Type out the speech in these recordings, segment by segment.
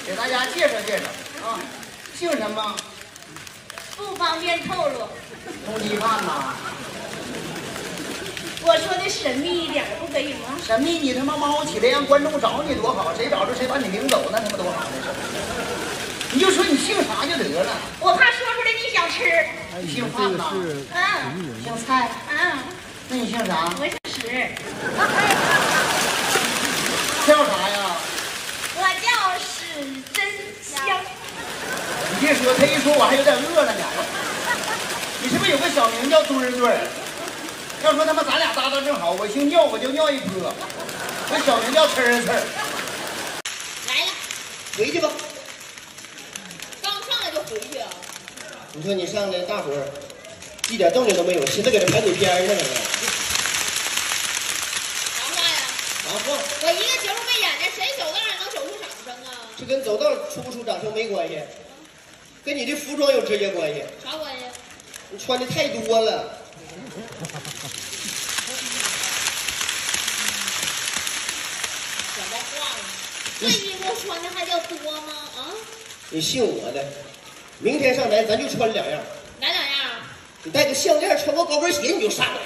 给大家介绍介绍啊，姓什么？ 不方便透露。 通缉犯呐？ 我说的神秘一点，不可以吗？ 神秘，你他妈猫起来让观众找你多好，谁找着谁把你领走，那他妈多好的事。你就说你姓啥就得了。 我怕说出来你想吃。 姓范呐？姓蔡？那你姓啥？ 我姓石。 叫啥呀？ 我叫史真香。 你别说，他一说我还有点饿了呢。你是不是有个小名叫墩墩？要说他妈咱俩搭档正好，我姓尿，我就尿一泼。我小名叫呲儿。 来了， 回去吧。 刚上来就回去啊？ 你说你上来，大伙儿一点动静都没有，寻思搁这排鬼片呢。 啥话呀？ 啥话？ 我一个球没眼睛，谁走道也能走出掌声啊？ 这跟走道出不出掌声没关系，跟你的服装有直接关系。 啥关系？ 你穿的太多了。 什么话呢？这衣服穿的还叫多吗？啊？ 你信我的，明天上台咱就穿两样。 哪两样啊？ 你带个项链，穿个高跟鞋，你就上来了。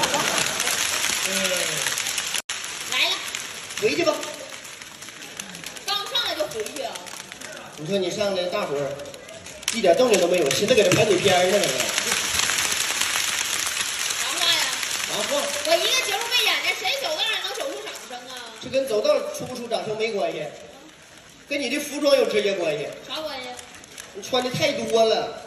来了， 回去吧。 刚上来就回去啊？ 你说你上来，大伙儿一点动静都没有，寻思搁这排鬼片呢。 啥话呀？ 啥话？ 我一个球没眼睛，谁走道也能走出掌声啊？ 这跟走道出不出掌声没关系，跟你的服装有直接关系。 啥关系？ 你穿的太多了。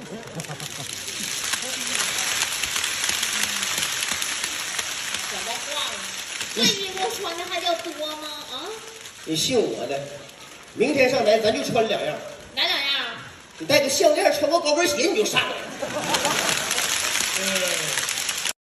什么话呢？这衣服穿的还叫多吗？啊？ 你信我的，明天上台咱就穿两样。 哪两样啊？ 你带个项链，穿个高跟鞋，你就上来了。